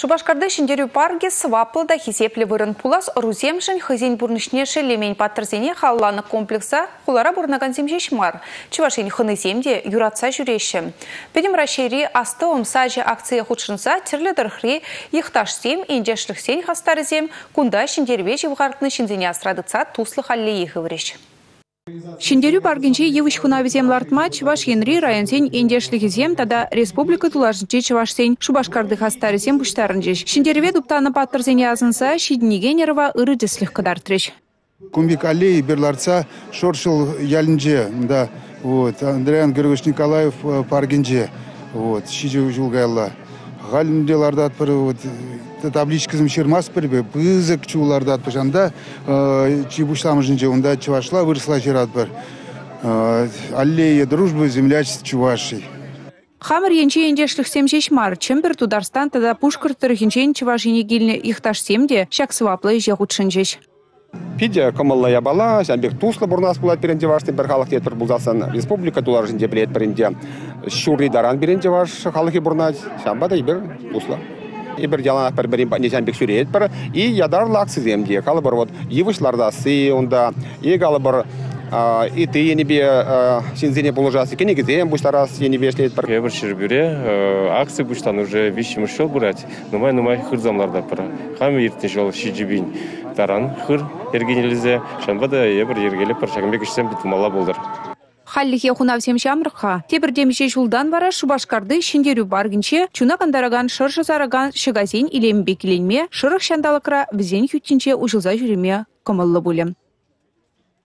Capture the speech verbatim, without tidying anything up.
Шубашкарды шиндерю парге сваплда хизепле вырын пулас руземшин хызин бурнышне шелемень паттырзене халланы комплекса хулара бурнаган земжешмар. Чувашин хыны земде юратса жүреші. Педем рашери асты омсажы акция худшынса терледір хри ихташ зем, индешлік сен хастары зем, кунда шиндерве живғартны шинзене асрадыца туслы халле ехы вреш. Шиндерю паргенче евыш хунавизем лартма Чуваш Енри районсен индешлигизем тада республика тулашынче Чувашсен Шубашкарды хастарызем буштарынчеш. Шиндерве дуптаны паттырзене азынса Шиднигенерова ыры деслих кадартреш. Кумбик аллеи берларца шоршил ялинже, да, вот, Андреян Григорьевич Николаев паргенче, вот, шиджу жулгайла. Галинделарда атпыры, вот, табличкизм шермас пырбе, пызык чуларда атпышанда, чебушламыжынче, онда Чувашла выросла жерат бір. Аллея дружбы, землячества Чувашей. Хамыр енче ендешлік семшешмар, чембер тударстан тада пушкар тұрғынчен Чувашине гилне ихташ семде, шак сваплы жеғутшынчеш. Пидя камалла ябала, сәнбек туслы бурнас булат беренде вашты бір халық етпір бұлдасын республика туларжынде білет бірінде шурри даран беренде ваш халықи бурнат, сәнбада ибір туслы. Ибір жаланақ бір бірін не сәнбек сүре етпір, и ядар лақсы земде, қалы бір вот евышлардасы, онда, егалы бір и ты енебе синзене положасы, кенеге зем бұштарас енебе шлет бір. Ебір шербюре, акции бұштан уже вещи мышел бұрат, нумай-нумай хырзамларда пыра. Хамы ертін жол шиджибин таран хыр ергенелізе, шанбада ебір ергелі пыр шагымбек ішсен бітімала болдыр. Халлихе хунавсем шамрыққа. Тебір демеше жылдан бара Шубашкарды шиндерю баргынче, чуна кандараган шыршы зараган шыгазен илембек иленме, шырық шандалықра візен хүттінче ұжылза жүреме комыллы болем.